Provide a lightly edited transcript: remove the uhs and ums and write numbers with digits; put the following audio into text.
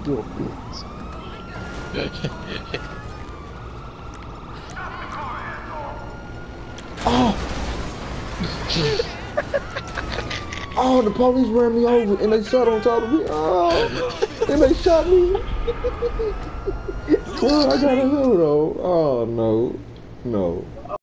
You a bitch. Oh! Oh, the police ran me over and they shot on top of me. Oh! And they shot me. Well, I gotta know though. Oh, no. No.